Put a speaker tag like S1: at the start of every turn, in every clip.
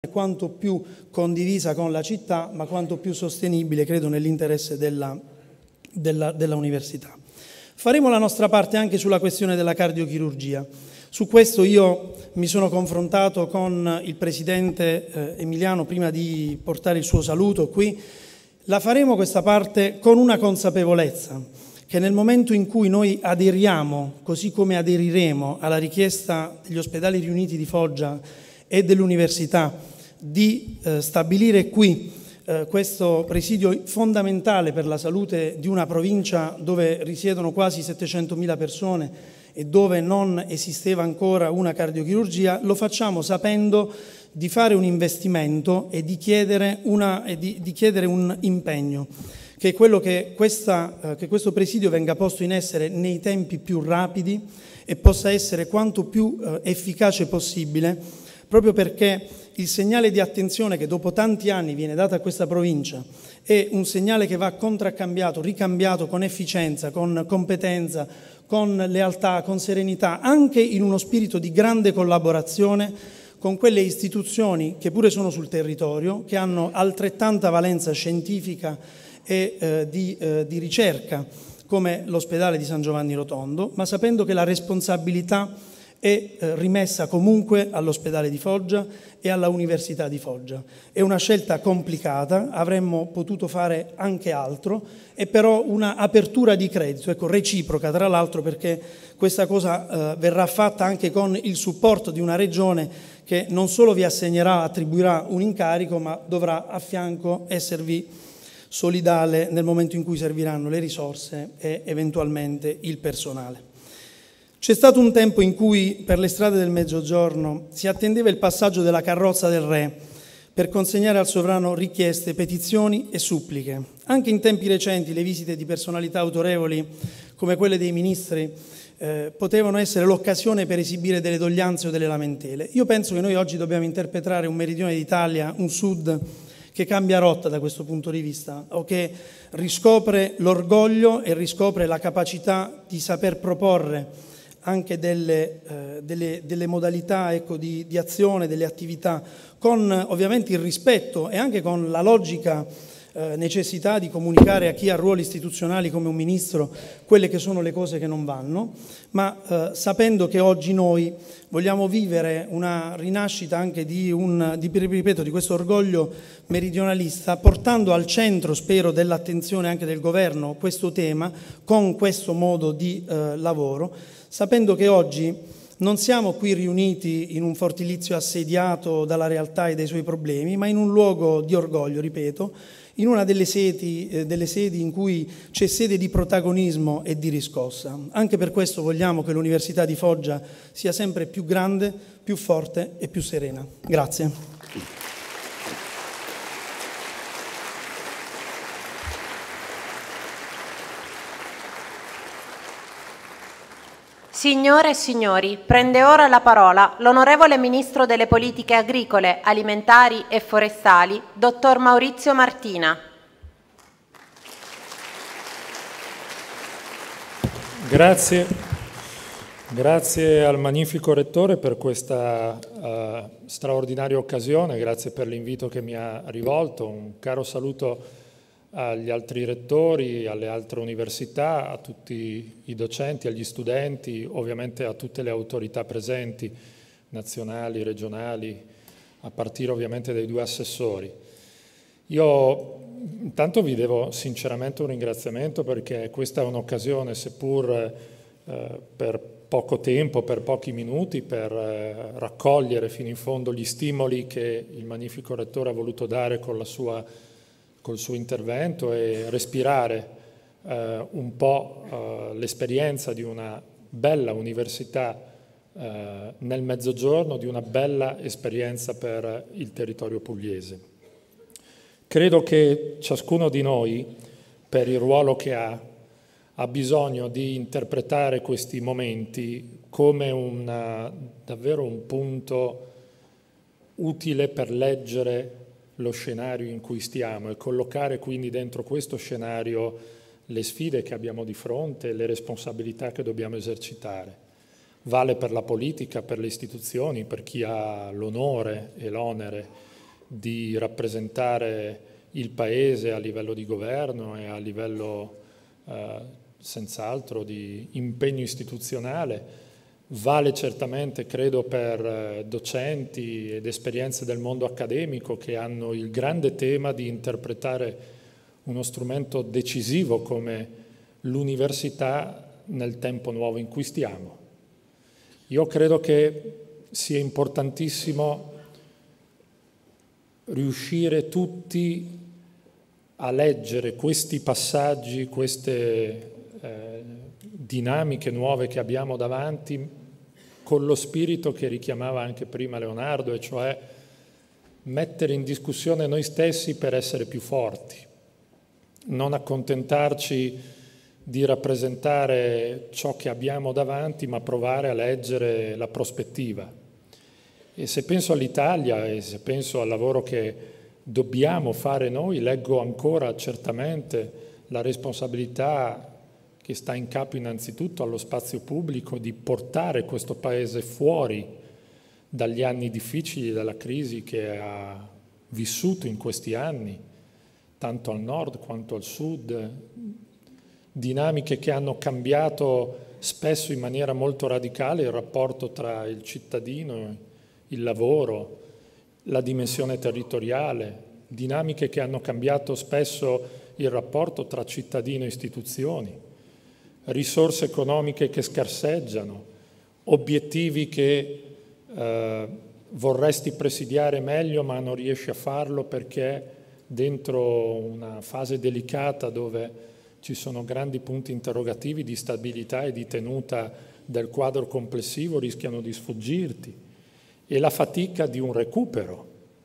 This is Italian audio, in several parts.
S1: quanto più condivisa con la città, ma quanto più sostenibile, credo, nell'interesse della università. Faremo la nostra parte anche sulla questione della cardiochirurgia. Su questo io mi sono confrontato con il presidente Emiliano prima di portare il suo saluto qui. La faremo questa parte con una consapevolezza, che nel momento in cui noi aderiamo, così come aderiremo alla richiesta degli ospedali riuniti di Foggia e dell'università di stabilire qui questo presidio fondamentale per la salute di una provincia dove risiedono quasi 700.000 persone e dove non esisteva ancora una cardiochirurgia, lo facciamo sapendo di fare un investimento e di chiedere un impegno, che è quello che questo presidio venga posto in essere nei tempi più rapidi e possa essere quanto più efficace possibile, proprio perché il segnale di attenzione che dopo tanti anni viene dato a questa provincia è un segnale che va contraccambiato, ricambiato con efficienza, con competenza, con lealtà, con serenità, anche in uno spirito di grande collaborazione con quelle istituzioni che pure sono sul territorio, che hanno altrettanta valenza scientifica e di ricerca come l'ospedale di San Giovanni Rotondo, ma sapendo che la responsabilità è rimessa comunque all'ospedale di Foggia e alla Università di Foggia. È una scelta complicata, avremmo potuto fare anche altro, è però una apertura di credito, ecco, reciproca tra l'altro, perché questa cosa verrà fatta anche con il supporto di una regione che non solo vi attribuirà un incarico, ma dovrà a fianco esservi solidale nel momento in cui serviranno le risorse e eventualmente il personale. C'è stato un tempo in cui per le strade del Mezzogiorno si attendeva il passaggio della carrozza del re per consegnare al sovrano richieste, petizioni e suppliche. Anche in tempi recenti le visite di personalità autorevoli come quelle dei ministri potevano essere l'occasione per esibire delle doglianze o delle lamentele. Io penso che noi oggi dobbiamo interpretare un meridione d'Italia, un sud che cambia rotta da questo punto di vista, o che riscopre l'orgoglio e riscopre la capacità di saper proporre anche delle modalità, ecco, di azione, delle attività, con ovviamente il rispetto e anche con la logica necessità di comunicare a chi ha ruoli istituzionali come un ministro quelle che sono le cose che non vanno, ma sapendo che oggi noi vogliamo vivere una rinascita anche di questo orgoglio meridionalista, portando al centro, spero, dell'attenzione anche del governo questo tema, con questo modo di lavoro, sapendo che oggi non siamo qui riuniti in un fortilizio assediato dalla realtà e dai suoi problemi, ma in un luogo di orgoglio, ripeto, in una delle sedi in cui c'è sede di protagonismo e di riscossa. Anche per questo vogliamo che l'Università di Foggia sia sempre più grande, più forte e più serena. Grazie.
S2: Signore e signori, prende ora la parola l'onorevole Ministro delle Politiche Agricole, Alimentari e Forestali, dottor Maurizio Martina.
S3: Grazie al magnifico Rettore per questa straordinaria occasione, grazie per l'invito che mi ha rivolto, un caro saluto agli altri rettori, alle altre università, a tutti i docenti, agli studenti, ovviamente a tutte le autorità presenti, nazionali, regionali, a partire ovviamente dai due assessori. Io intanto vi devo sinceramente un ringraziamento perché questa è un'occasione, seppur per poco tempo, per pochi minuti, per raccogliere fino in fondo gli stimoli che il magnifico Rettore ha voluto dare col suo intervento e respirare un po' l'esperienza di una bella università nel Mezzogiorno, di una bella esperienza per il territorio pugliese. Credo che ciascuno di noi, per il ruolo che ha bisogno di interpretare questi momenti come davvero un punto utile per leggere lo scenario in cui stiamo e collocare quindi dentro questo scenario le sfide che abbiamo di fronte e le responsabilità che dobbiamo esercitare. Vale per la politica, per le istituzioni, per chi ha l'onore e l'onere di rappresentare il Paese a livello di governo e a livello senz'altro di impegno istituzionale. Vale certamente, credo, per docenti ed esperienze del mondo accademico che hanno il grande tema di interpretare uno strumento decisivo come l'università nel tempo nuovo in cui stiamo. Io credo che sia importantissimo riuscire tutti a leggere questi passaggi, queste dinamiche nuove che abbiamo davanti, con lo spirito che richiamava anche prima Leonardo, e cioè mettere in discussione noi stessi per essere più forti, non accontentarci di rappresentare ciò che abbiamo davanti, ma provare a leggere la prospettiva. E se penso all'Italia e se penso al lavoro che dobbiamo fare noi, leggo ancora certamente la responsabilità che sta in capo innanzitutto allo spazio pubblico di portare questo Paese fuori dagli anni difficili della crisi che ha vissuto in questi anni, tanto al nord quanto al sud, dinamiche che hanno cambiato spesso in maniera molto radicale il rapporto tra il cittadino, il lavoro, la dimensione territoriale, dinamiche che hanno cambiato spesso il rapporto tra cittadino e istituzioni, risorse economiche che scarseggiano, obiettivi che vorresti presidiare meglio ma non riesci a farlo perché dentro una fase delicata dove ci sono grandi punti interrogativi di stabilità e di tenuta del quadro complessivo rischiano di sfuggirti, e la fatica di un recupero,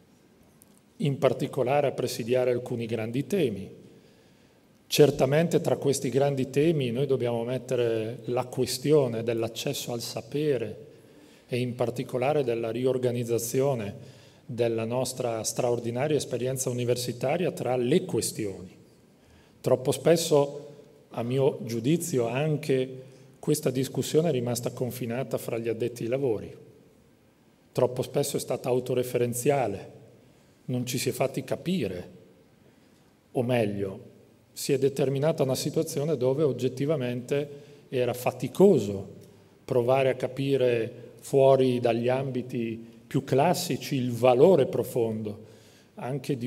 S3: in particolare a presidiare alcuni grandi temi. Certamente tra questi grandi temi noi dobbiamo mettere la questione dell'accesso al sapere e in particolare della riorganizzazione della nostra straordinaria esperienza universitaria tra le questioni. Troppo spesso, a mio giudizio, anche questa discussione è rimasta confinata fra gli addetti ai lavori. Troppo spesso è stata autoreferenziale, non ci si è fatti capire, o meglio, si è determinata una situazione dove oggettivamente era faticoso provare a capire fuori dagli ambiti più classici il valore profondo anche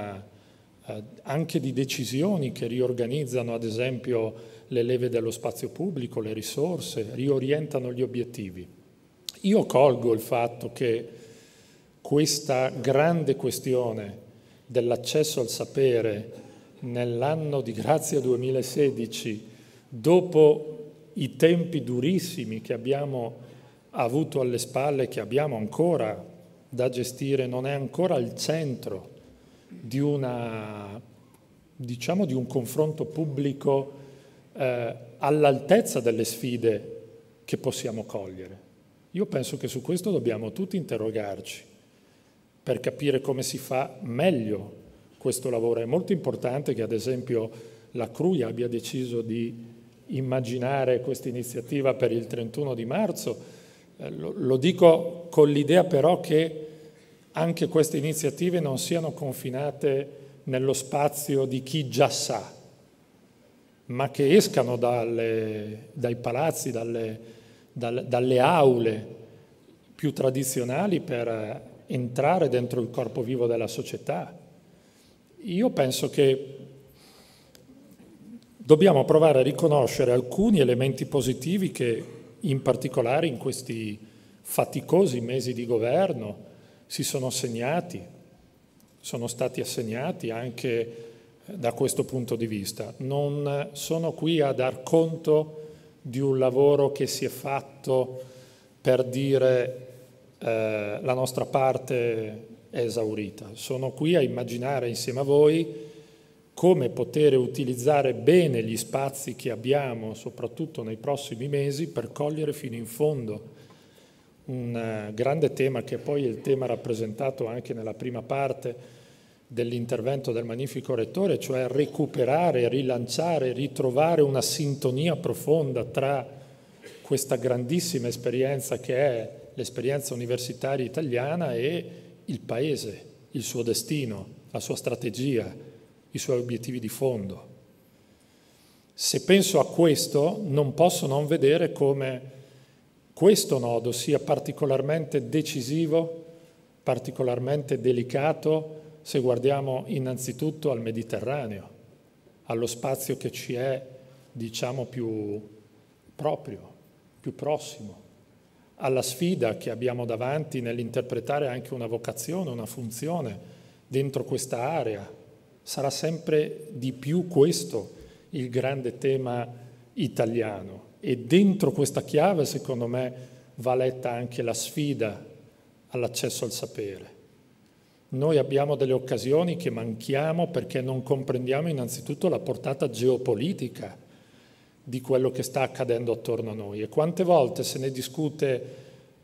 S3: di decisioni che riorganizzano ad esempio le leve dello spazio pubblico, le risorse, riorientano gli obiettivi. Io colgo il fatto che questa grande questione dell'accesso al sapere nell'anno di grazia 2016, dopo i tempi durissimi che abbiamo avuto alle spalle, che abbiamo ancora da gestire, non è ancora al centro di di un confronto pubblico all'altezza delle sfide che possiamo cogliere. Io penso che su questo dobbiamo tutti interrogarci per capire come si fa meglio questo lavoro. È molto importante che ad esempio la CRUI abbia deciso di immaginare questa iniziativa per il 31 di marzo. Lo dico con l'idea però che anche queste iniziative non siano confinate nello spazio di chi già sa, ma che escano dai palazzi, dalle aule più tradizionali per entrare dentro il corpo vivo della società. Io penso che dobbiamo provare a riconoscere alcuni elementi positivi che in particolare in questi faticosi mesi di governo si sono segnati, sono stati assegnati anche da questo punto di vista. Non sono qui a dar conto di un lavoro che si è fatto per dire la nostra parte è esaurita. Sono qui a immaginare insieme a voi come poter utilizzare bene gli spazi che abbiamo, soprattutto nei prossimi mesi, per cogliere fino in fondo un grande tema che poi è il tema rappresentato anche nella prima parte dell'intervento del Magnifico Rettore, cioè recuperare, rilanciare, ritrovare una sintonia profonda tra questa grandissima esperienza che è l'esperienza universitaria italiana e il Paese, il suo destino, la sua strategia, i suoi obiettivi di fondo. Se penso a questo, non posso non vedere come questo nodo sia particolarmente decisivo, particolarmente delicato, se guardiamo innanzitutto al Mediterraneo, allo spazio che ci è, diciamo, più proprio, più prossimo, alla sfida che abbiamo davanti nell'interpretare anche una vocazione, una funzione dentro questa area. Sarà sempre di più questo il grande tema italiano, e dentro questa chiave, secondo me, va letta anche la sfida all'accesso al sapere. Noi abbiamo delle occasioni che manchiamo perché non comprendiamo innanzitutto la portata geopolitica di quello che sta accadendo attorno a noi, e quante volte se ne discute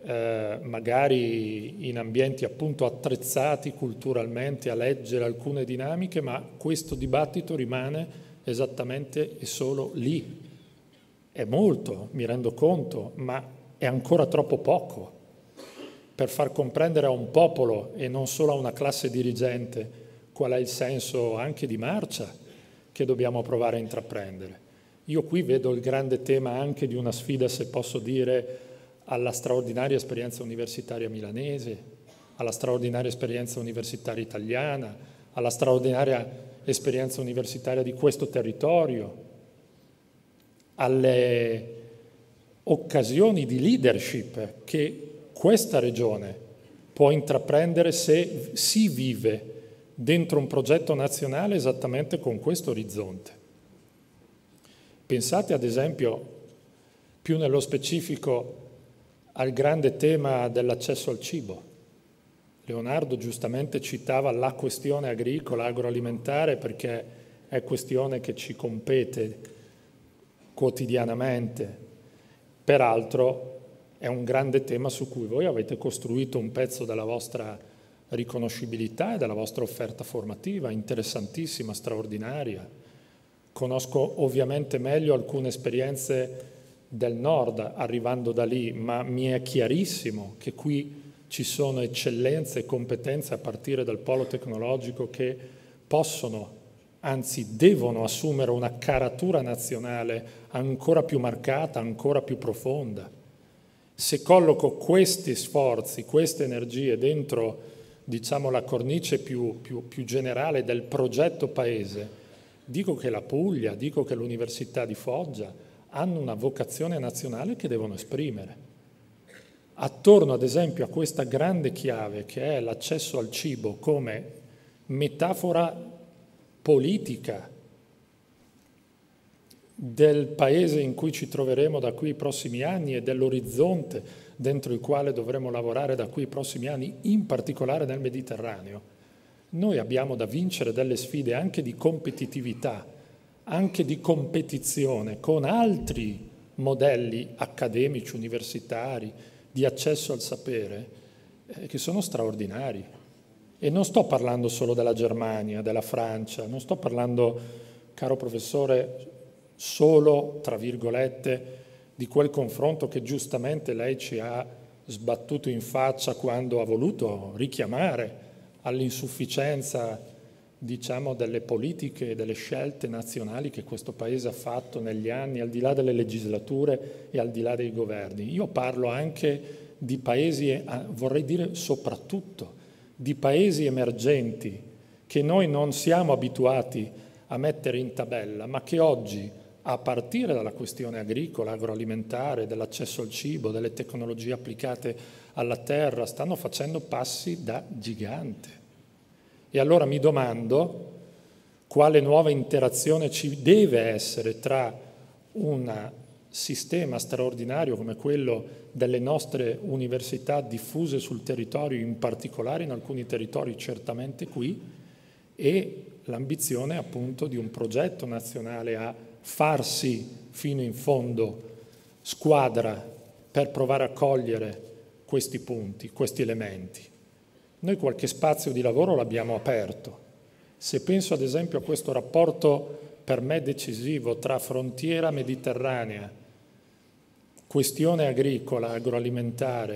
S3: magari in ambienti appunto attrezzati culturalmente a leggere alcune dinamiche, ma questo dibattito rimane esattamente e solo lì. È molto, mi rendo conto, ma è ancora troppo poco per far comprendere a un popolo e non solo a una classe dirigente qual è il senso anche di marcia che dobbiamo provare a intraprendere. Io qui vedo il grande tema anche di una sfida, se posso dire, alla straordinaria esperienza universitaria milanese, alla straordinaria esperienza universitaria italiana, alla straordinaria esperienza universitaria di questo territorio, alle occasioni di leadership che questa regione può intraprendere se si vive dentro un progetto nazionale esattamente con questo orizzonte. Pensate ad esempio, più nello specifico, al grande tema dell'accesso al cibo. Leonardo giustamente citava la questione agricola, agroalimentare, perché è questione che ci compete quotidianamente. Peraltro è un grande tema su cui voi avete costruito un pezzo della vostra riconoscibilità e della vostra offerta formativa, interessantissima, straordinaria. Conosco ovviamente meglio alcune esperienze del nord arrivando da lì, ma mi è chiarissimo che qui ci sono eccellenze e competenze a partire dal polo tecnologico che possono, anzi devono assumere una caratura nazionale ancora più marcata, ancora più profonda. Se colloco questi sforzi, queste energie dentro, diciamo, la cornice più generale del progetto paese, dico che la Puglia, dico che l'Università di Foggia hanno una vocazione nazionale che devono esprimere. Attorno, ad esempio, a questa grande chiave che è l'accesso al cibo come metafora politica del paese in cui ci troveremo da qui ai prossimi anni e dell'orizzonte dentro il quale dovremo lavorare da qui ai prossimi anni, in particolare nel Mediterraneo, noi abbiamo da vincere delle sfide anche di competitività, anche di competizione con altri modelli accademici, universitari, di accesso al sapere, che sono straordinari. E non sto parlando solo della Germania, della Francia, non sto parlando, caro professore, solo, tra virgolette, di quel confronto che giustamente lei ci ha sbattuto in faccia quando ha voluto richiamare all'insufficienza, diciamo, delle politiche e delle scelte nazionali che questo Paese ha fatto negli anni, al di là delle legislature e al di là dei governi. Io parlo anche di paesi, vorrei dire soprattutto, di paesi emergenti che noi non siamo abituati a mettere in tabella, ma che oggi, a partire dalla questione agricola, agroalimentare, dell'accesso al cibo, delle tecnologie applicate alla terra, stanno facendo passi da gigante. E allora mi domando quale nuova interazione ci deve essere tra un sistema straordinario come quello delle nostre università diffuse sul territorio, in particolare in alcuni territori certamente qui, e l'ambizione appunto di un progetto nazionale a farsi fino in fondo squadra per provare a cogliere questi punti, questi elementi. Noi qualche spazio di lavoro l'abbiamo aperto. Se penso ad esempio a questo rapporto per me decisivo tra frontiera mediterranea, questione agricola, agroalimentare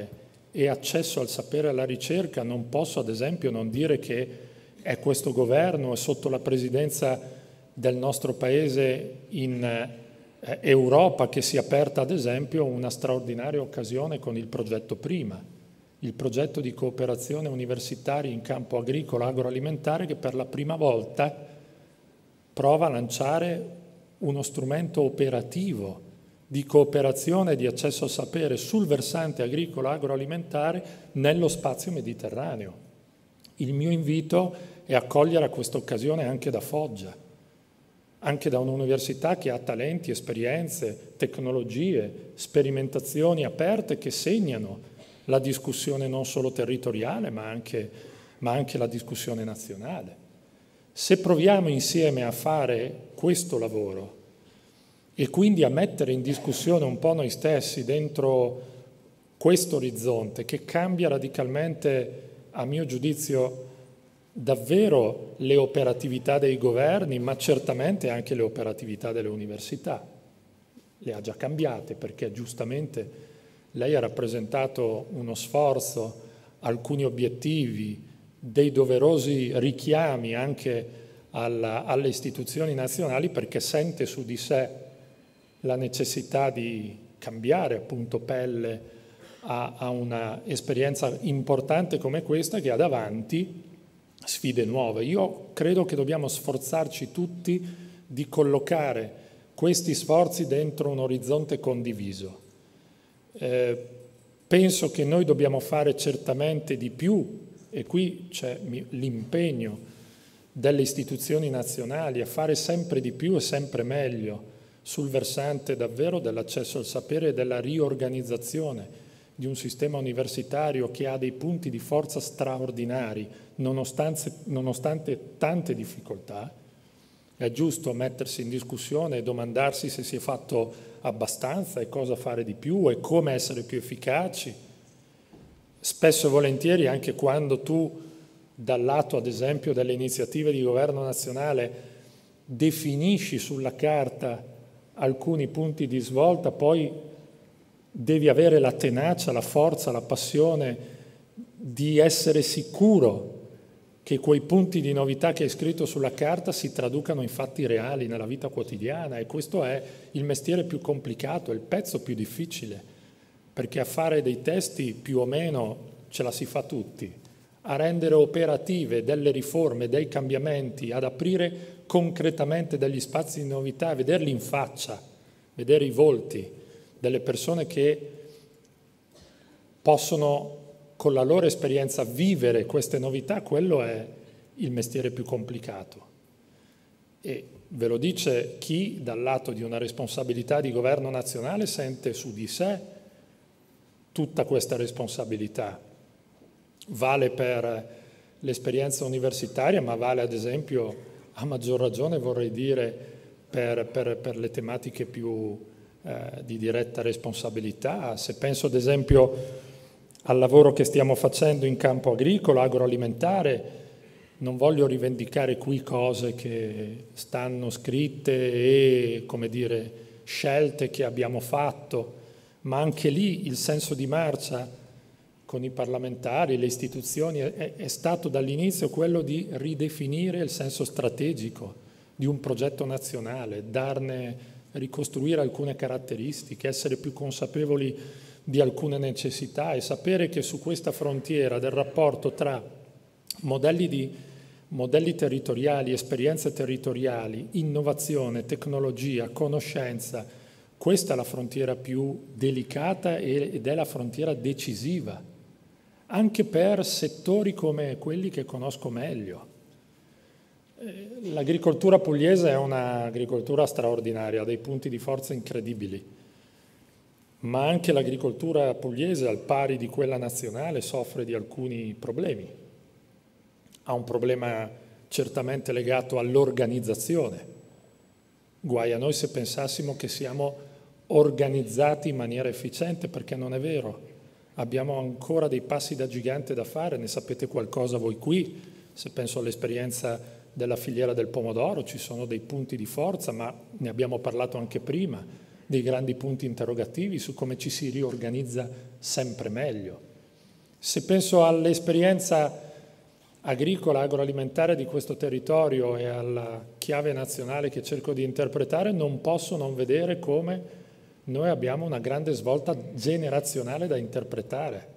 S3: e accesso al sapere e alla ricerca, non posso ad esempio non dire che è questo governo e sotto la presidenza del nostro Paese in Europa che si è aperta ad esempio una straordinaria occasione con il progetto Prima, il progetto di cooperazione universitaria in campo agricolo agroalimentare, che per la prima volta prova a lanciare uno strumento operativo di cooperazione e di accesso al sapere sul versante agricolo agroalimentare nello spazio mediterraneo. Il mio invito è a cogliere questa occasione anche da Foggia, anche da un'università che ha talenti, esperienze, tecnologie, sperimentazioni aperte che segnano la discussione non solo territoriale, ma anche la discussione nazionale. Se proviamo insieme a fare questo lavoro e quindi a mettere in discussione un po' noi stessi dentro questo orizzonte che cambia radicalmente, a mio giudizio, davvero le operatività dei governi, ma certamente anche le operatività delle università. Le ha già cambiate perché giustamente lei ha rappresentato uno sforzo, alcuni obiettivi, dei doverosi richiami anche alle istituzioni nazionali, perché sente su di sé la necessità di cambiare appunto pelle a una esperienza importante come questa che ha davanti sfide nuove. Io credo che dobbiamo sforzarci tutti di collocare questi sforzi dentro un orizzonte condiviso. Penso che noi dobbiamo fare certamente di più, e qui c'è l'impegno delle istituzioni nazionali a fare sempre di più e sempre meglio sul versante davvero dell'accesso al sapere e della riorganizzazione di un sistema universitario che ha dei punti di forza straordinari, nonostante tante difficoltà. È giusto mettersi in discussione e domandarsi se si è fatto abbastanza e cosa fare di più e come essere più efficaci. Spesso e volentieri, anche quando tu, dal lato ad esempio delle iniziative di governo nazionale, definisci sulla carta alcuni punti di svolta, poi devi avere la tenacia, la forza, la passione di essere sicuro che quei punti di novità che hai scritto sulla carta si traducano in fatti reali nella vita quotidiana, e questo è il mestiere più complicato, è il pezzo più difficile, perché a fare dei testi più o meno ce la si fa tutti, a rendere operative delle riforme, dei cambiamenti, ad aprire concretamente degli spazi di novità, vederli in faccia, vedere i volti delle persone che possono con la loro esperienza vivere queste novità, quello è il mestiere più complicato. E ve lo dice chi dal lato di una responsabilità di governo nazionale sente su di sé tutta questa responsabilità. Vale per l'esperienza universitaria, ma vale ad esempio, a maggior ragione vorrei dire, per le tematiche più di diretta responsabilità. Se penso ad esempio al lavoro che stiamo facendo in campo agricolo, agroalimentare, non voglio rivendicare qui cose che stanno scritte e, come dire, scelte che abbiamo fatto, ma anche lì il senso di marcia con i parlamentari, le istituzioni, è stato dall'inizio quello di ridefinire il senso strategico di un progetto nazionale, ricostruire alcune caratteristiche, essere più consapevoli di alcune necessità e sapere che su questa frontiera del rapporto tra modelli territoriali, esperienze territoriali, innovazione, tecnologia, conoscenza, questa è la frontiera più delicata ed è la frontiera decisiva, anche per settori come quelli che conosco meglio. L'agricoltura pugliese è un'agricoltura straordinaria, ha dei punti di forza incredibili, ma anche l'agricoltura pugliese, al pari di quella nazionale, soffre di alcuni problemi. Ha un problema certamente legato all'organizzazione. Guai a noi se pensassimo che siamo organizzati in maniera efficiente, perché non è vero. Abbiamo ancora dei passi da gigante da fare, ne sapete qualcosa voi qui. Se penso all'esperienza della filiera del pomodoro, ci sono dei punti di forza, ma ne abbiamo parlato anche prima, dei grandi punti interrogativi su come ci si riorganizza sempre meglio. Se penso all'esperienza agricola, agroalimentare di questo territorio e alla chiave nazionale che cerco di interpretare, non posso non vedere come noi abbiamo una grande svolta generazionale da interpretare.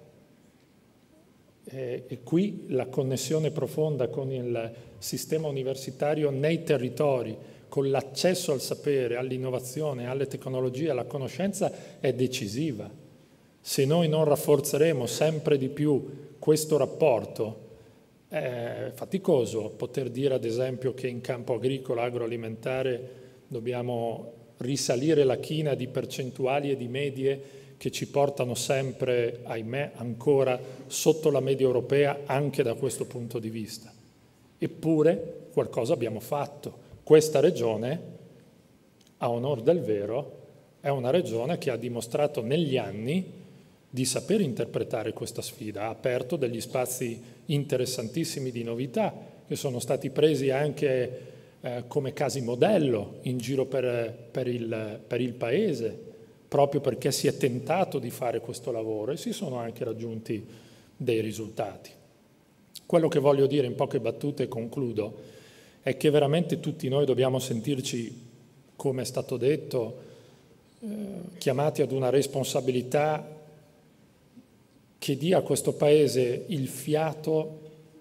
S3: E qui la connessione profonda con il sistema universitario nei territori, con l'accesso al sapere, all'innovazione, alle tecnologie, alla conoscenza, è decisiva. Se noi non rafforzeremo sempre di più questo rapporto, è faticoso poter dire ad esempio che in campo agricolo, agroalimentare dobbiamo risalire la china di percentuali e di medie che ci portano sempre, ahimè, ancora sotto la media europea anche da questo punto di vista. Eppure qualcosa abbiamo fatto. Questa regione, a onor del vero, è una regione che ha dimostrato negli anni di saper interpretare questa sfida, ha aperto degli spazi interessantissimi di novità che sono stati presi anche come casi modello in giro per il Paese, proprio perché si è tentato di fare questo lavoro e si sono anche raggiunti dei risultati. Quello che voglio dire in poche battute, e concludo, è che veramente tutti noi dobbiamo sentirci, come è stato detto, chiamati ad una responsabilità che dia a questo Paese il fiato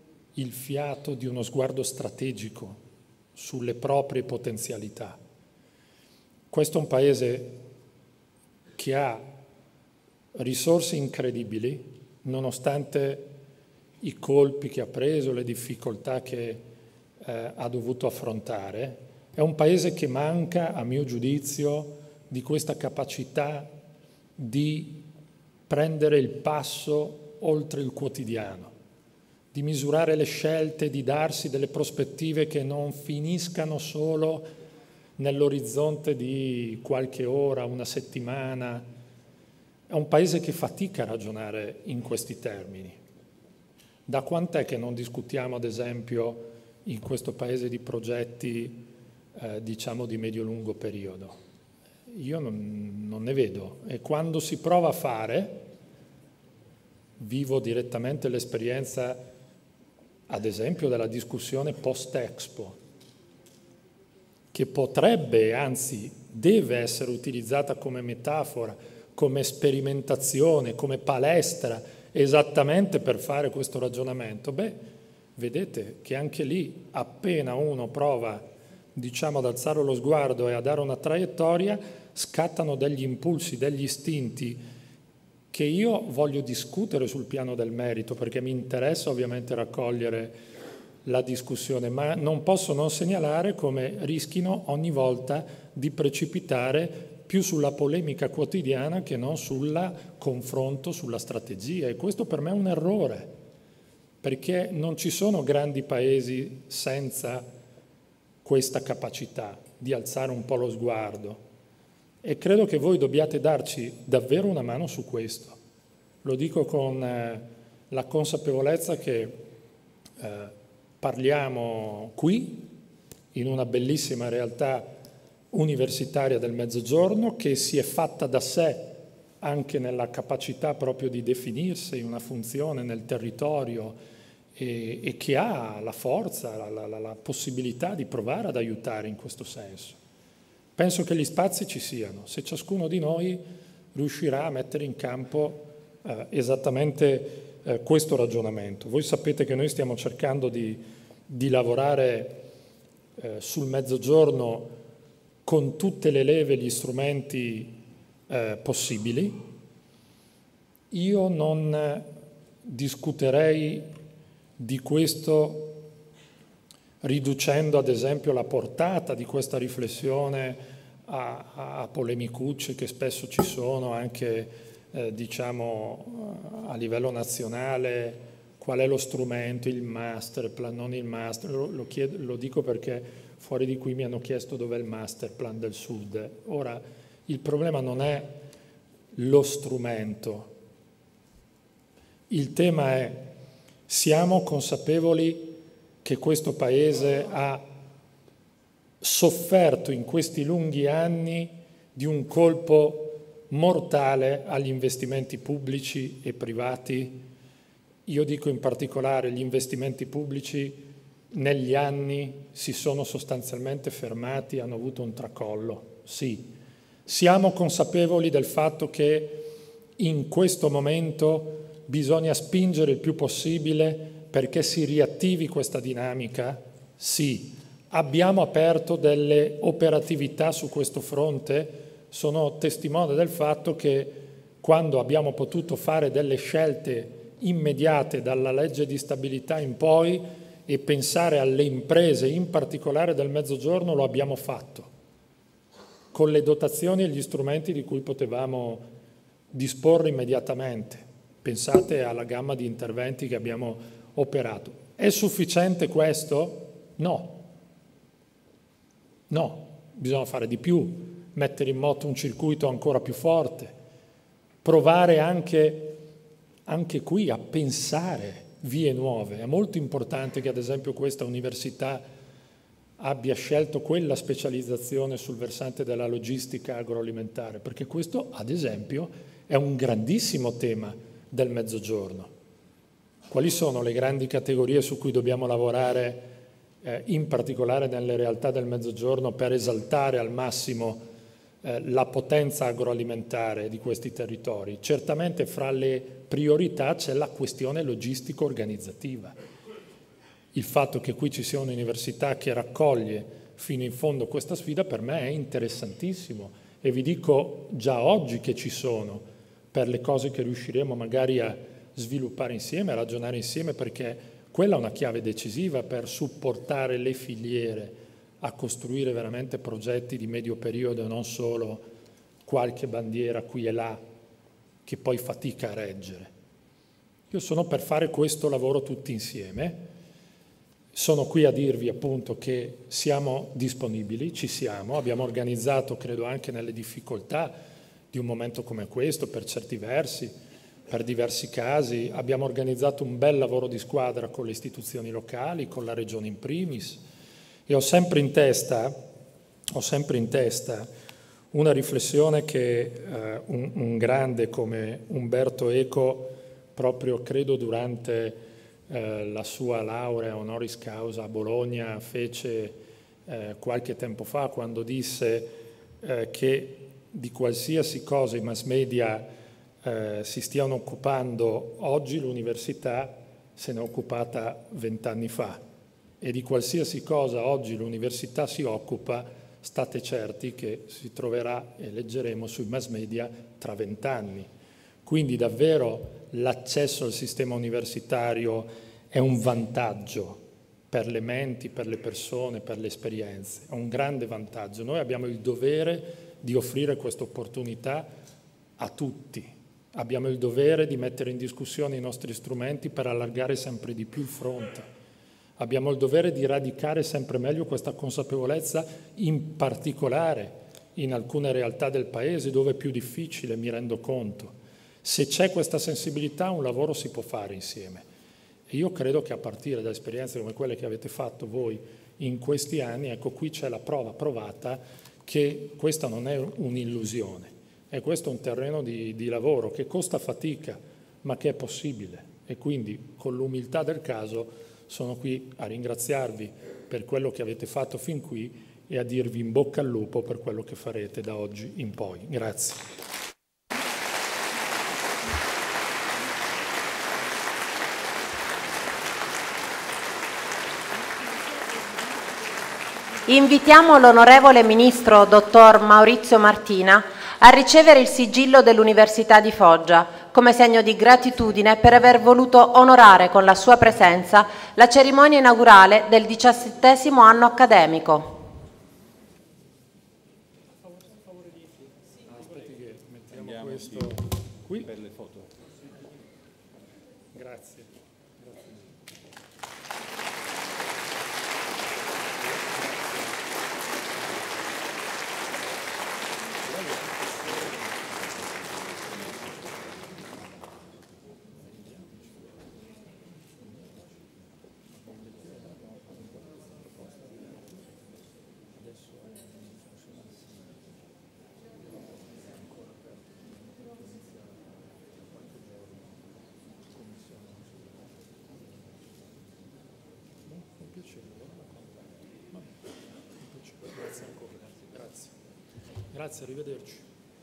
S3: di uno sguardo strategico sulle proprie potenzialità. Questo è un Paese che ha risorse incredibili, nonostante i colpi che ha preso, le difficoltà che ha dovuto affrontare. È un Paese che manca, a mio giudizio, di questa capacità di prendere il passo oltre il quotidiano, di misurare le scelte, di darsi delle prospettive che non finiscano solo nell'orizzonte di qualche ora, una settimana. È un Paese che fatica a ragionare in questi termini. Da quant'è che non discutiamo, ad esempio, in questo Paese di progetti, diciamo, di medio-lungo periodo? Io non ne vedo, e quando si prova a fare, vivo direttamente l'esperienza, ad esempio, della discussione post-Expo, che potrebbe, anzi deve essere utilizzata come metafora, come sperimentazione, come palestra, esattamente per fare questo ragionamento. Beh, vedete che anche lì, appena uno prova, diciamo, ad alzare lo sguardo e a dare una traiettoria, scattano degli impulsi, degli istinti che io voglio discutere sul piano del merito, perché mi interessa ovviamente raccogliere la discussione, ma non posso non segnalare come rischino ogni volta di precipitare più sulla polemica quotidiana che non sul confronto, sulla strategia, e questo per me è un errore, perché non ci sono grandi paesi senza questa capacità di alzare un po' lo sguardo. E credo che voi dobbiate darci davvero una mano su questo. Lo dico con la consapevolezza che parliamo qui, in una bellissima realtà universitaria del Mezzogiorno, che si è fatta da sé anche nella capacità proprio di definirsi una funzione nel territorio e che ha la forza, la possibilità di provare ad aiutare in questo senso. Penso che gli spazi ci siano, se ciascuno di noi riuscirà a mettere in campo esattamente questo ragionamento. Voi sapete che noi stiamo cercando di lavorare sul Mezzogiorno con tutte le leve e gli strumenti possibili. Io non discuterei di questo riducendo ad esempio la portata di questa riflessione a polemicucce che spesso ci sono anche diciamo a livello nazionale, qual è lo strumento, il masterplan, non il master, lo dico perché fuori di qui mi hanno chiesto dov'è il masterplan del Sud. Ora, il problema non è lo strumento, il tema è: siamo consapevoli che questo Paese ha sofferto in questi lunghi anni di un colpo mortale agli investimenti pubblici e privati Io dico in particolare gli investimenti pubblici negli anni si sono sostanzialmente fermati, hanno avuto un tracollo. Sì, siamo consapevoli del fatto che in questo momento bisogna spingere il più possibile perché si riattivi questa dinamica. Sì, abbiamo aperto delle operatività su questo fronte. Sono testimone del fatto che quando abbiamo potuto fare delle scelte immediate dalla legge di stabilità in poi e pensare alle imprese, in particolare del Mezzogiorno, lo abbiamo fatto, con le dotazioni e gli strumenti di cui potevamo disporre immediatamente. Pensate alla gamma di interventi che abbiamo operato. È sufficiente questo? No. No, bisogna fare di più, mettere in moto un circuito ancora più forte, provare anche qui a pensare vie nuove. È molto importante che ad esempio questa università abbia scelto quella specializzazione sul versante della logistica agroalimentare, perché questo ad esempio è un grandissimo tema del Mezzogiorno. Quali sono le grandi categorie su cui dobbiamo lavorare in particolare nelle realtà del Mezzogiorno per esaltare al massimo la potenza agroalimentare di questi territori? Certamente fra le priorità c'è la questione logistico-organizzativa. Il fatto che qui ci sia un'università che raccoglie fino in fondo questa sfida per me è interessantissimo e vi dico già oggi che ci sono per le cose che riusciremo magari a sviluppare insieme, a ragionare insieme, perché quella è una chiave decisiva per supportare le filiere a costruire veramente progetti di medio periodo e non solo qualche bandiera qui e là che poi fatica a reggere. Io sono per fare questo lavoro tutti insieme, sono qui a dirvi appunto che siamo disponibili, ci siamo, abbiamo organizzato, credo anche nelle difficoltà di un momento come questo, per certi versi, per diversi casi, abbiamo organizzato un bel lavoro di squadra con le istituzioni locali, con la Regione in primis, e ho sempre in testa una riflessione che un grande come Umberto Eco, proprio credo durante la sua laurea honoris causa a Bologna, fece qualche tempo fa, quando disse che di qualsiasi cosa i mass media si stiano occupando oggi, l'università se n'è occupata 20 anni fa, e di qualsiasi cosa oggi l'università si occupa, state certi che si troverà, e leggeremo sui mass media, tra 20 anni. Quindi davvero l'accesso al sistema universitario è un vantaggio per le menti, per le persone, per le esperienze, è un grande vantaggio. Noi abbiamo il dovere di offrire questa opportunità a tutti, abbiamo il dovere di mettere in discussione i nostri strumenti per allargare sempre di più il fronte. Abbiamo il dovere di radicare sempre meglio questa consapevolezza, in particolare in alcune realtà del Paese dove è più difficile, mi rendo conto. Se c'è questa sensibilità, un lavoro si può fare insieme. E io credo che a partire da esperienze come quelle che avete fatto voi in questi anni, ecco, qui c'è la prova provata che questa non è un'illusione, è questo un terreno di lavoro che costa fatica, ma che è possibile. E quindi, con l'umiltà del caso, sono qui a ringraziarvi per quello che avete fatto fin qui e a dirvi in bocca al lupo per quello che farete da oggi in poi. Grazie.
S2: Invitiamo l'onorevole Ministro Dottor Maurizio Martina a ricevere il sigillo dell'Università di Foggia come segno di gratitudine per aver voluto onorare con la sua presenza la cerimonia inaugurale del 17° anno accademico.
S3: Aspetti che mettiamo questo qui per le foto. Grazie. Grazie, arrivederci.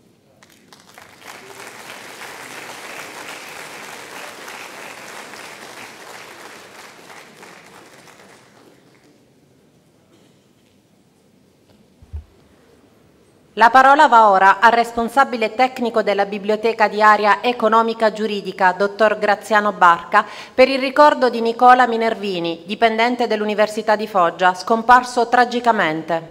S2: La parola va ora al responsabile tecnico della Biblioteca di Area Economica Giuridica, dottor Graziano Barca, per il ricordo di Nicola Minervini, dipendente dell'Università di Foggia, scomparso tragicamente.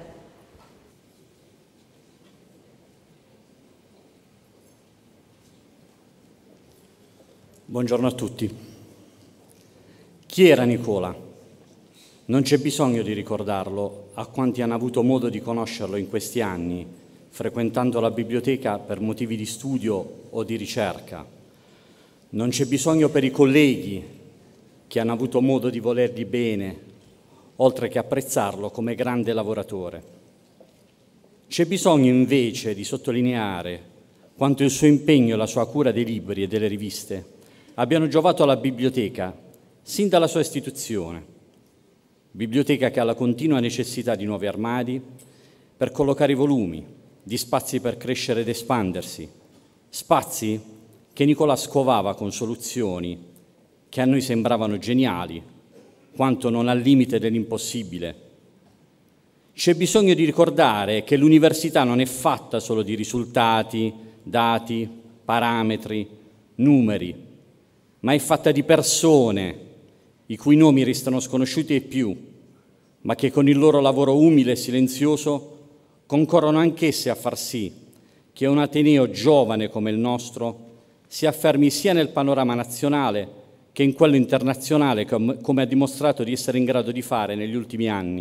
S4: Buongiorno a tutti. Chi era Nicola? Non c'è bisogno di ricordarlo a quanti hanno avuto modo di conoscerlo in questi anni, frequentando la biblioteca per motivi di studio o di ricerca. Non c'è bisogno per i colleghi che hanno avuto modo di volergli bene, oltre che apprezzarlo come grande lavoratore. C'è bisogno invece di sottolineare quanto il suo impegno e la sua cura dei libri e delle riviste abbiano giovato alla biblioteca sin dalla sua istituzione. Biblioteca che ha la continua necessità di nuovi armadi per collocare i volumi, di spazi per crescere ed espandersi, spazi che Nicola scovava con soluzioni che a noi sembravano geniali, quanto non al limite dell'impossibile. C'è bisogno di ricordare che l'università non è fatta solo di risultati, dati, parametri, numeri, ma è fatta di persone i cui nomi restano sconosciuti ai più, ma che con il loro lavoro umile e silenzioso concorrono anch'esse a far sì che un ateneo giovane come il nostro si affermi sia nel panorama nazionale che in quello internazionale, come ha dimostrato di essere in grado di fare negli ultimi anni.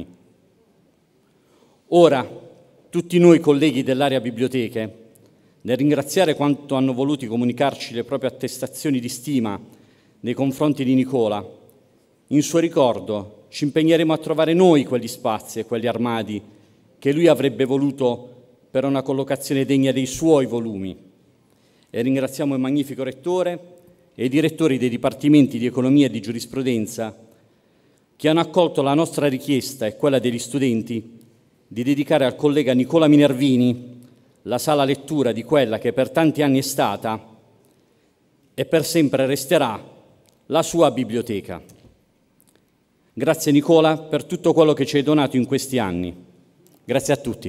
S4: Ora, tutti noi colleghi dell'area biblioteche, nel ringraziare quanto hanno voluto comunicarci le proprie attestazioni di stima nei confronti di Nicola, in suo ricordo ci impegneremo a trovare noi quegli spazi e quegli armadi che lui avrebbe voluto per una collocazione degna dei suoi volumi. E ringraziamo il magnifico Rettore e i direttori dei Dipartimenti di Economia e di Giurisprudenza che hanno accolto la nostra richiesta e quella degli studenti di dedicare al collega Nicola Minervini la sala lettura di quella che per tanti anni è stata e per sempre resterà la sua biblioteca. Grazie Nicola per tutto quello che ci hai donato in questi anni. Grazie a tutti.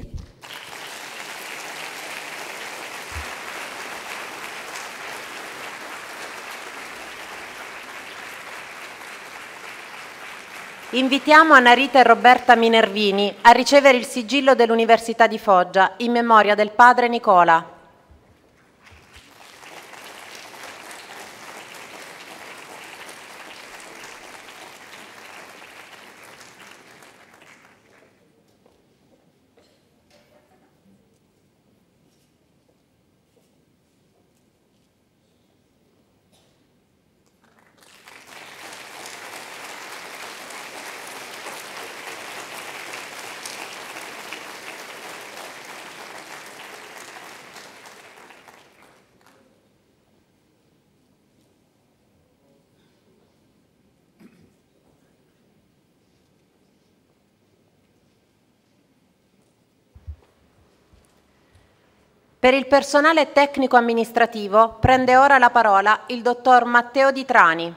S2: Invitiamo Annarita e Roberta Minervini a ricevere il sigillo dell'Università di Foggia in memoria del padre Nicola. Per il personale tecnico-amministrativo prende ora la parola il dottor Matteo Di Trani.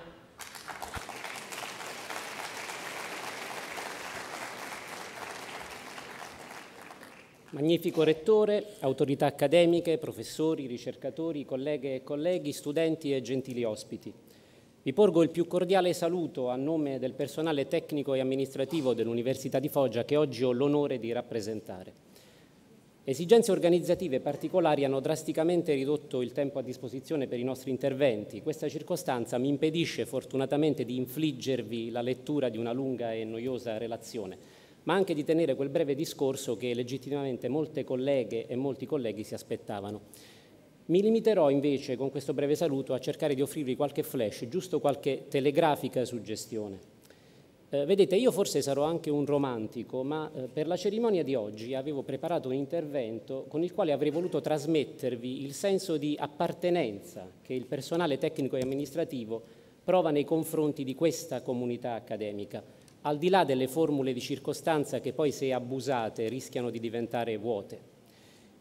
S5: Magnifico Rettore, autorità accademiche, professori, ricercatori, colleghe e colleghi, studenti e gentili ospiti. Vi porgo il più cordiale saluto a nome del personale tecnico e amministrativo dell'Università di Foggia che oggi ho l'onore di rappresentare. Esigenze organizzative particolari hanno drasticamente ridotto il tempo a disposizione per i nostri interventi. Questa circostanza mi impedisce fortunatamente di infliggervi la lettura di una lunga e noiosa relazione, ma anche di tenere quel breve discorso che legittimamente molte colleghe e molti colleghi si aspettavano. Mi limiterò invece con questo breve saluto a cercare di offrirvi qualche flash, giusto qualche telegrafica suggestione. Vedete, io forse sarò anche un romantico, ma per la cerimonia di oggi avevo preparato un intervento con il quale avrei voluto trasmettervi il senso di appartenenza che il personale tecnico e amministrativo prova nei confronti di questa comunità accademica, al di là delle formule di circostanza che poi, se abusate, rischiano di diventare vuote.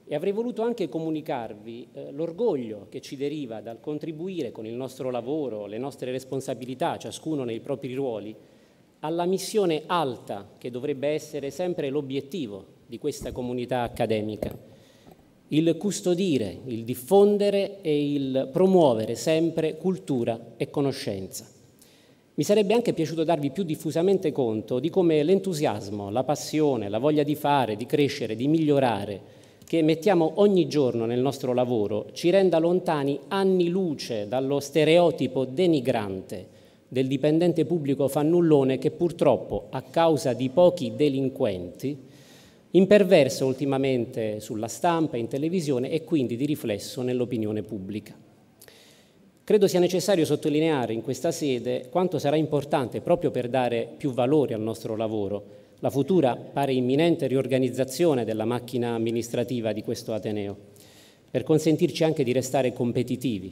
S5: e avrei voluto anche comunicarvi l'orgoglio che ci deriva dal contribuire con il nostro lavoro, le nostre responsabilità, ciascuno nei propri ruoli, alla missione alta che dovrebbe essere sempre l'obiettivo di questa comunità accademica: il custodire, il diffondere e il promuovere sempre cultura e conoscenza. Mi sarebbe anche piaciuto darvi più diffusamente conto di come l'entusiasmo, la passione, la voglia di fare, di crescere, di migliorare che mettiamo ogni giorno nel nostro lavoro ci renda lontani anni luce dallo stereotipo denigrante del dipendente pubblico fannullone che purtroppo, a causa di pochi delinquenti, imperversa ultimamente sulla stampa, in televisione e quindi di riflesso nell'opinione pubblica. Credo sia necessario sottolineare in questa sede quanto sarà importante, proprio per dare più valore al nostro lavoro, la futura, pare imminente, riorganizzazione della macchina amministrativa di questo Ateneo, per consentirci anche di restare competitivi.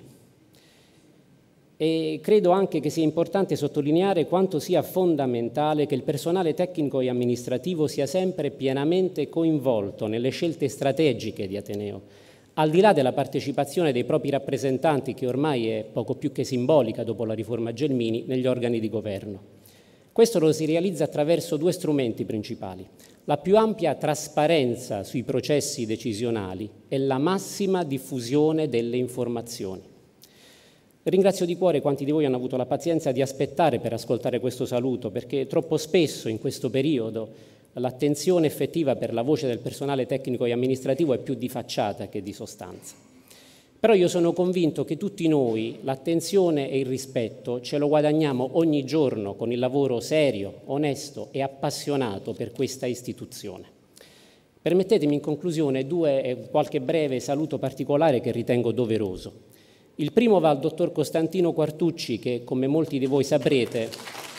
S5: E credo anche che sia importante sottolineare quanto sia fondamentale che il personale tecnico e amministrativo sia sempre pienamente coinvolto nelle scelte strategiche di Ateneo, al di là della partecipazione dei propri rappresentanti, che ormai è poco più che simbolica dopo la riforma Gelmini, negli organi di governo. Questo lo si realizza attraverso due strumenti principali: la più ampia trasparenza sui processi decisionali e la massima diffusione delle informazioni. Ringrazio di cuore quanti di voi hanno avuto la pazienza di aspettare per ascoltare questo saluto, perché troppo spesso in questo periodo l'attenzione effettiva per la voce del personale tecnico e amministrativo è più di facciata che di sostanza. Però io sono convinto che tutti noi l'attenzione e il rispetto ce lo guadagniamo ogni giorno con il lavoro serio, onesto e appassionato per questa istituzione. Permettetemi in conclusione qualche breve saluto particolare che ritengo doveroso. Il primo va al dottor Costantino Quartucci, che come molti di voi saprete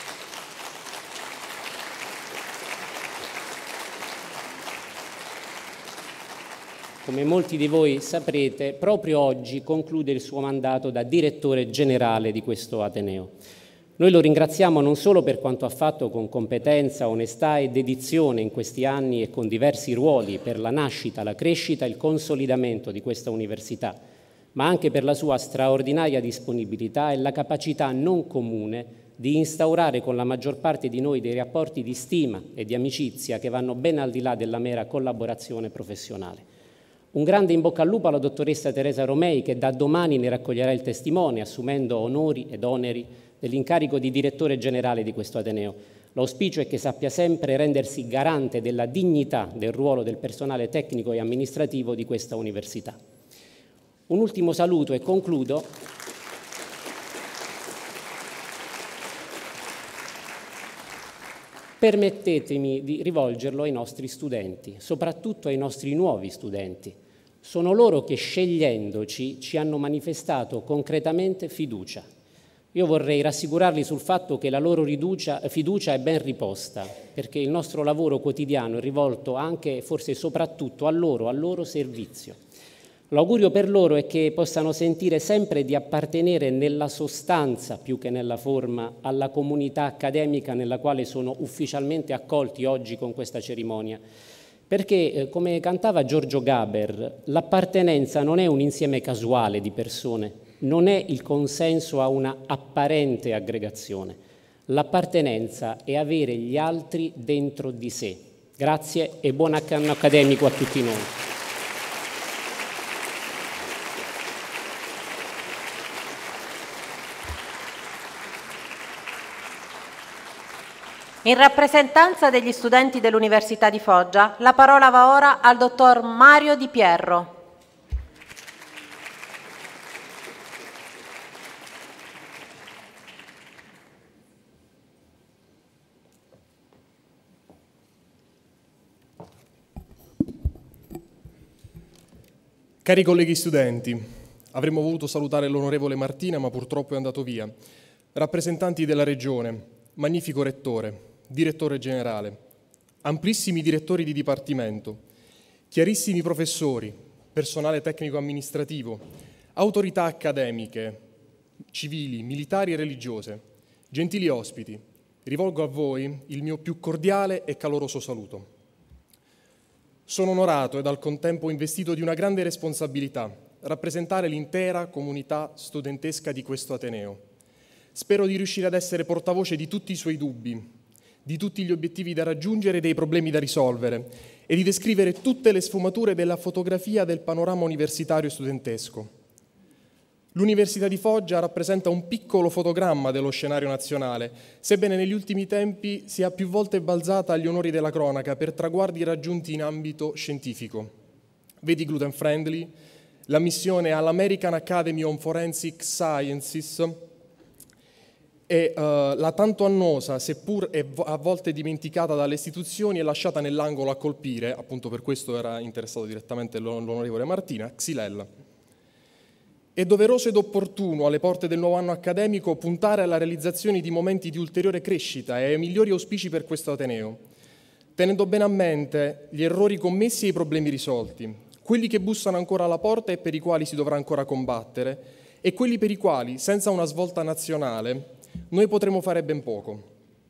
S5: proprio oggi conclude il suo mandato da direttore generale di questo Ateneo. Noi lo ringraziamo non solo per quanto ha fatto con competenza, onestà e dedizione in questi anni e con diversi ruoli per la nascita, la crescita e il consolidamento di questa università, ma anche per la sua straordinaria disponibilità e la capacità non comune di instaurare con la maggior parte di noi dei rapporti di stima e di amicizia che vanno ben al di là della mera collaborazione professionale. Un grande in bocca al lupo alla dottoressa Teresa Romei, che da domani ne raccoglierà il testimone, assumendo onori ed oneri dell'incarico di direttore generale di questo Ateneo. L'auspicio è che sappia sempre rendersi garante della dignità del ruolo del personale tecnico e amministrativo di questa università. Un ultimo saluto e concludo. Permettetemi di rivolgerlo ai nostri studenti, soprattutto ai nostri nuovi studenti. Sono loro che, scegliendoci, ci hanno manifestato concretamente fiducia. Io vorrei rassicurarli sul fatto che la loro fiducia è ben riposta, perché il nostro lavoro quotidiano è rivolto anche e forse soprattutto al loro servizio. L'augurio per loro è che possano sentire sempre di appartenere nella sostanza più che nella forma alla comunità accademica nella quale sono ufficialmente accolti oggi con questa cerimonia. Perché, come cantava Giorgio Gaber, l'appartenenza non è un insieme casuale di persone, non è il consenso a una apparente aggregazione. L'appartenenza è avere gli altri dentro di sé. Grazie e buon anno accademico a tutti noi.
S2: In rappresentanza degli studenti dell'Università di Foggia, la parola va ora al dottor Mario Di Pierro.
S6: Cari colleghi studenti, avremmo voluto salutare l'onorevole Martina, ma purtroppo è andato via. Rappresentanti della Regione, magnifico rettore, direttore generale, amplissimi direttori di dipartimento, chiarissimi professori, personale tecnico-amministrativo, autorità accademiche, civili, militari e religiose, gentili ospiti, rivolgo a voi il mio più cordiale e caloroso saluto. Sono onorato ed al contempo investito di una grande responsabilità, rappresentare l'intera comunità studentesca di questo Ateneo. Spero di riuscire ad essere portavoce di tutti i suoi dubbi, di tutti gli obiettivi da raggiungere e dei problemi da risolvere e di descrivere tutte le sfumature della fotografia del panorama universitario studentesco. L'Università di Foggia rappresenta un piccolo fotogramma dello scenario nazionale, sebbene negli ultimi tempi sia più volte balzata agli onori della cronaca per traguardi raggiunti in ambito scientifico. Vedi Gluten Friendly, l'ammissione all'American Academy of Forensic Sciences e la tanto annosa, seppur a volte dimenticata dalle istituzioni e lasciata nell'angolo a colpire, appunto per questo era interessato direttamente l'onorevole Martina, Xylella. È doveroso ed opportuno, alle porte del nuovo anno accademico, puntare alla realizzazione di momenti di ulteriore crescita e ai migliori auspici per questo Ateneo, tenendo bene a mente gli errori commessi e i problemi risolti, quelli che bussano ancora alla porta e per i quali si dovrà ancora combattere, e quelli per i quali, senza una svolta nazionale, noi potremo fare ben poco.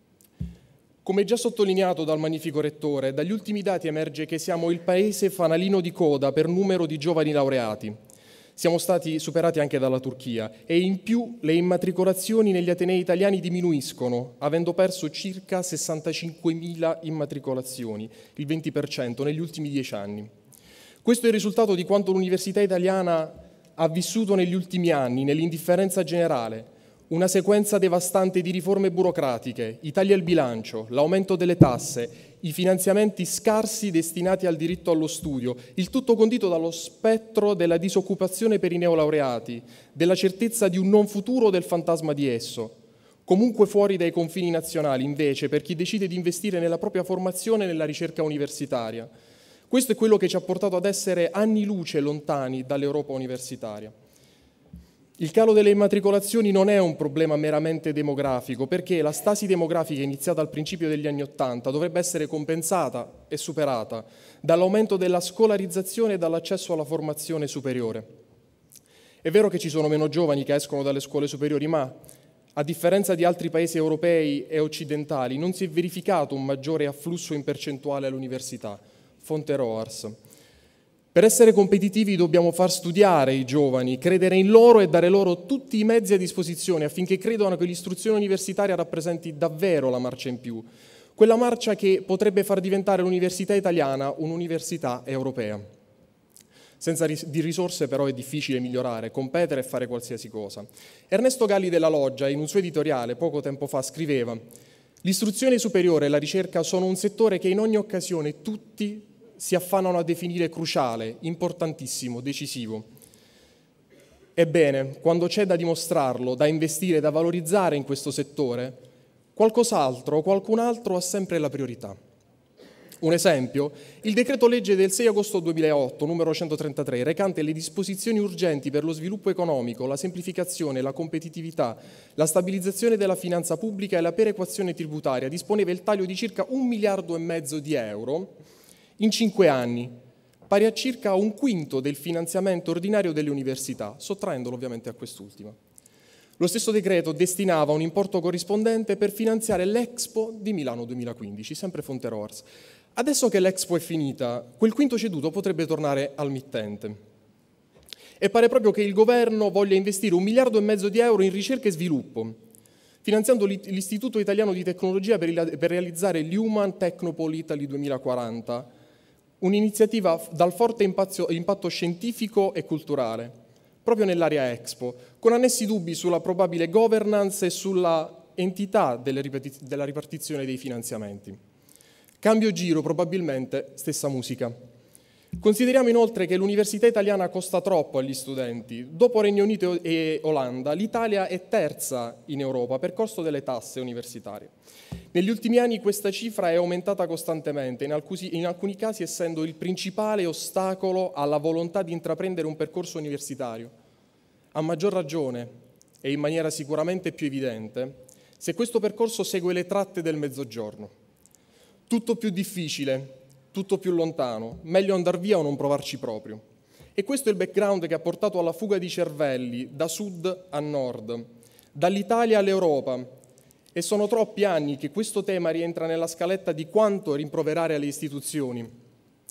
S6: Come già sottolineato dal magnifico Rettore, dagli ultimi dati emerge che siamo il paese fanalino di coda per numero di giovani laureati. Siamo stati superati anche dalla Turchia e in più le immatricolazioni negli atenei italiani diminuiscono, avendo perso circa 65.000 immatricolazioni, il 20% negli ultimi 10 anni. Questo è il risultato di quanto l'università italiana ha vissuto negli ultimi anni, nell'indifferenza generale, una sequenza devastante di riforme burocratiche, i tagli al bilancio, l'aumento delle tasse, i finanziamenti scarsi destinati al diritto allo studio, il tutto condito dallo spettro della disoccupazione per i neolaureati, della certezza di un non futuro o del fantasma di esso. Comunque fuori dai confini nazionali, invece, per chi decide di investire nella propria formazione e nella ricerca universitaria. Questo è quello che ci ha portato ad essere anni luce lontani dall'Europa universitaria. Il calo delle immatricolazioni non è un problema meramente demografico, perché la stasi demografica iniziata al principio degli anni '80 dovrebbe essere compensata e superata dall'aumento della scolarizzazione e dall'accesso alla formazione superiore. È vero che ci sono meno giovani che escono dalle scuole superiori, ma a differenza di altri paesi europei e occidentali non si è verificato un maggiore afflusso in percentuale all'università. Fonte Roars. Per essere competitivi dobbiamo far studiare i giovani, credere in loro e dare loro tutti i mezzi a disposizione affinché credano che l'istruzione universitaria rappresenti davvero la marcia in più, quella marcia che potrebbe far diventare l'università italiana un'università europea. Senza di risorse però è difficile migliorare, competere e fare qualsiasi cosa. Ernesto Galli della Loggia, in un suo editoriale poco tempo fa, scriveva: «L'istruzione superiore e la ricerca sono un settore che in ogni occasione tutti si affannano a definire cruciale, importantissimo, decisivo. Ebbene, quando c'è da dimostrarlo, da investire, da valorizzare in questo settore, qualcos'altro o qualcun altro ha sempre la priorità. Un esempio, il decreto legge del 6 agosto 2008, numero 133, recante le disposizioni urgenti per lo sviluppo economico, la semplificazione, la competitività, la stabilizzazione della finanza pubblica e la perequazione tributaria, disponeva il taglio di circa 1,5 miliardi di euro in 5 anni, pari a circa un quinto del finanziamento ordinario delle università, sottraendolo ovviamente a quest'ultima. Lo stesso decreto destinava un importo corrispondente per finanziare l'Expo di Milano 2015, sempre Fonte Roars. Adesso che l'Expo è finita, quel quinto ceduto potrebbe tornare al mittente. E pare proprio che il governo voglia investire 1,5 miliardi di euro in ricerca e sviluppo, finanziando l'Istituto Italiano di Tecnologia per realizzare l'Human Technopole Italy 2040, un'iniziativa dal forte impatto scientifico e culturale, proprio nell'area Expo, con annessi dubbi sulla probabile governance e sulla entità della ripartizione dei finanziamenti. Cambio giro, probabilmente stessa musica. Consideriamo inoltre che l'università italiana costa troppo agli studenti. Dopo Regno Unito e Olanda, l'Italia è terza in Europa per costo delle tasse universitarie. Negli ultimi anni questa cifra è aumentata costantemente, in alcuni casi essendo il principale ostacolo alla volontà di intraprendere un percorso universitario. A maggior ragione, e in maniera sicuramente più evidente, se questo percorso segue le tratte del Mezzogiorno. Tutto più difficile, tutto più lontano, meglio andar via o non provarci proprio. E questo è il background che ha portato alla fuga di cervelli da sud a nord, dall'Italia all'Europa. E sono troppi anni che questo tema rientra nella scaletta di quanto rimproverare alle istituzioni.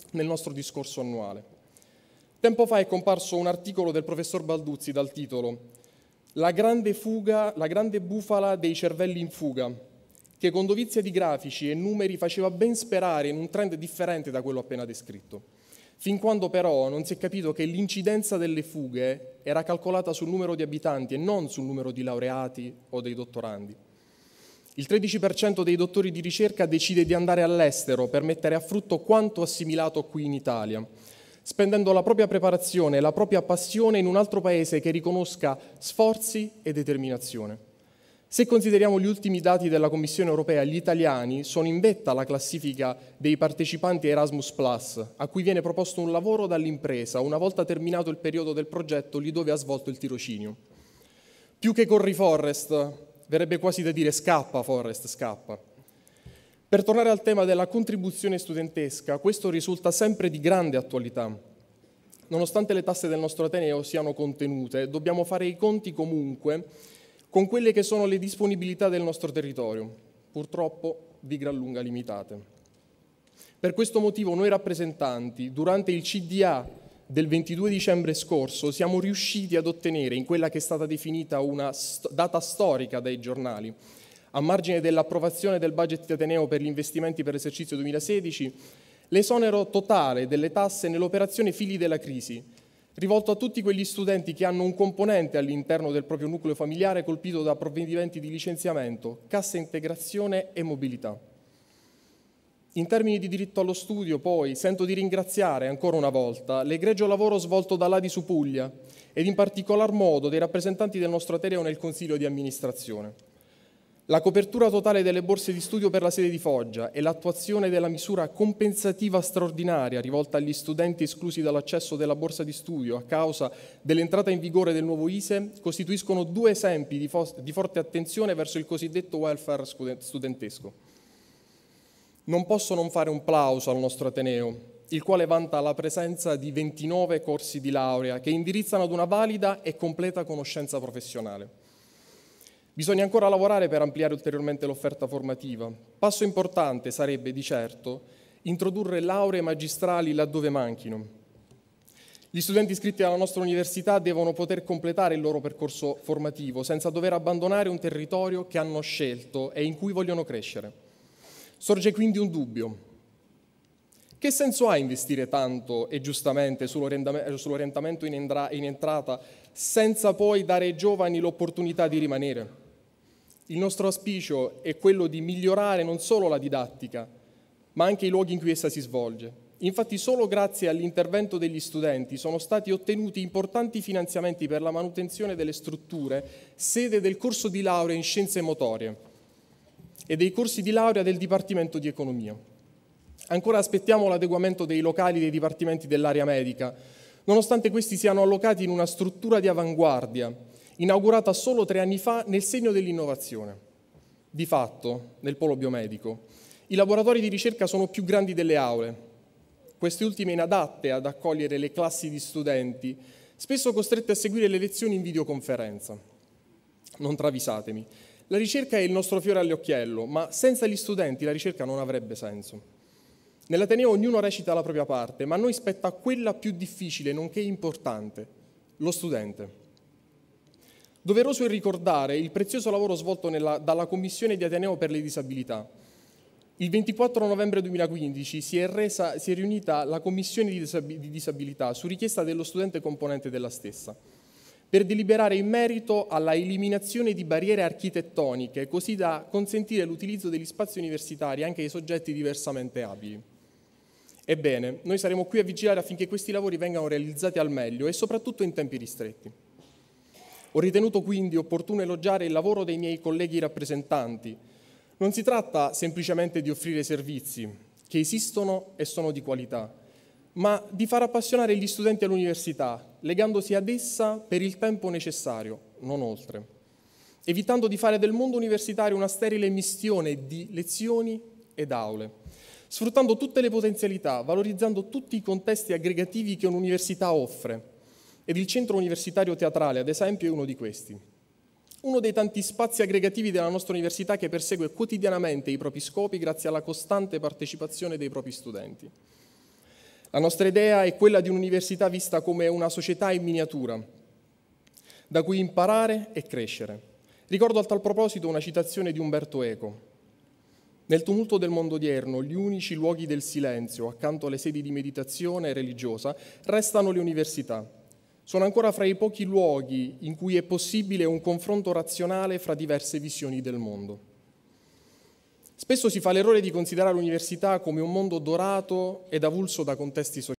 S6: nel nostro discorso annuale. Tempo fa è comparso un articolo del professor Balduzzi dal titolo La grande bufala dei cervelli in fuga, che con dovizia di grafici e numeri faceva ben sperare in un trend differente da quello appena descritto, fin quando però non si è capito che l'incidenza delle fughe era calcolata sul numero di abitanti e non sul numero di laureati o dei dottorandi. Il 13% dei dottori di ricerca decide di andare all'estero per mettere a frutto quanto assimilato qui in Italia, spendendo la propria preparazione e la propria passione in un altro paese che riconosca sforzi e determinazione. Se consideriamo gli ultimi dati della Commissione europea, gli italiani sono in vetta alla classifica dei partecipanti a Erasmus+, a cui viene proposto un lavoro dall'impresa una volta terminato il periodo del progetto lì dove ha svolto il tirocinio. Più che corri Forrest, verrebbe quasi da dire scappa Forrest, scappa. Per tornare al tema della contribuzione studentesca, questo risulta sempre di grande attualità. Nonostante le tasse del nostro Ateneo siano contenute, dobbiamo fare i conti comunque con quelle che sono le disponibilità del nostro territorio, purtroppo di gran lunga limitate. Per questo motivo noi rappresentanti, durante il CDA del 22 dicembre scorso, siamo riusciti ad ottenere, in quella che è stata definita una data storica dai giornali, a margine dell'approvazione del budget di Ateneo per gli investimenti per l'esercizio 2016, l'esonero totale delle tasse nell'operazione Figli della Crisi, rivolto a tutti quegli studenti che hanno un componente all'interno del proprio nucleo familiare colpito da provvedimenti di licenziamento, cassa integrazione e mobilità. In termini di diritto allo studio, poi, sento di ringraziare ancora una volta l'egregio lavoro svolto dall'Adi su Puglia ed in particolar modo dei rappresentanti del nostro Ateneo nel Consiglio di amministrazione. La copertura totale delle borse di studio per la sede di Foggia e l'attuazione della misura compensativa straordinaria rivolta agli studenti esclusi dall'accesso della borsa di studio a causa dell'entrata in vigore del nuovo ISEE costituiscono due esempi di forte attenzione verso il cosiddetto welfare studentesco. Non posso non fare un plauso al nostro Ateneo, il quale vanta la presenza di 29 corsi di laurea che indirizzano ad una valida e completa conoscenza professionale. Bisogna ancora lavorare per ampliare ulteriormente l'offerta formativa. Passo importante sarebbe, di certo, introdurre lauree magistrali laddove manchino. Gli studenti iscritti alla nostra università devono poter completare il loro percorso formativo senza dover abbandonare un territorio che hanno scelto e in cui vogliono crescere. Sorge quindi un dubbio. Che senso ha investire tanto e giustamente sull'orientamento in entrata senza poi dare ai giovani l'opportunità di rimanere? Il nostro auspicio è quello di migliorare non solo la didattica, ma anche i luoghi in cui essa si svolge. Infatti solo grazie all'intervento degli studenti sono stati ottenuti importanti finanziamenti per la manutenzione delle strutture, sede del corso di laurea in scienze motorie e dei corsi di laurea del Dipartimento di Economia. Ancora aspettiamo l'adeguamento dei locali dei dipartimenti dell'area medica, nonostante questi siano allocati in una struttura di avanguardia, inaugurata solo 3 anni fa nel segno dell'innovazione. Di fatto, nel polo biomedico, i laboratori di ricerca sono più grandi delle aule, queste ultime inadatte ad accogliere le classi di studenti, spesso costrette a seguire le lezioni in videoconferenza. Non travisatemi, la ricerca è il nostro fiore all'occhiello, ma senza gli studenti la ricerca non avrebbe senso. Nell'Ateneo ognuno recita la propria parte, ma a noi spetta quella più difficile, nonché importante, lo studente. Doveroso è ricordare il prezioso lavoro svolto dalla Commissione di Ateneo per le disabilità. Il 24 novembre 2015 si è riunita la Commissione di disabilità su richiesta dello studente componente della stessa, per deliberare in merito alla eliminazione di barriere architettoniche, così da consentire l'utilizzo degli spazi universitari anche ai soggetti diversamente abili. Ebbene, noi saremo qui a vigilare affinché questi lavori vengano realizzati al meglio e soprattutto in tempi ristretti. Ho ritenuto quindi opportuno elogiare il lavoro dei miei colleghi rappresentanti. Non si tratta semplicemente di offrire servizi, che esistono e sono di qualità, ma di far appassionare gli studenti all'università, legandosi ad essa per il tempo necessario, non oltre, evitando di fare del mondo universitario una sterile mistione di lezioni ed aule, sfruttando tutte le potenzialità, valorizzando tutti i contesti aggregativi che un'università offre. Ed il centro universitario teatrale, ad esempio, è uno di questi. Uno dei tanti spazi aggregativi della nostra università che persegue quotidianamente i propri scopi grazie alla costante partecipazione dei propri studenti. La nostra idea è quella di un'università vista come una società in miniatura, da cui imparare e crescere. Ricordo a tal proposito una citazione di Umberto Eco. Nel tumulto del mondo odierno, gli unici luoghi del silenzio, accanto alle sedi di meditazione religiosa, restano le università. Sono ancora fra i pochi luoghi in cui è possibile un confronto razionale fra diverse visioni del mondo. Spesso si fa l'errore di considerare l'università come un mondo dorato ed avulso da contesti sociali.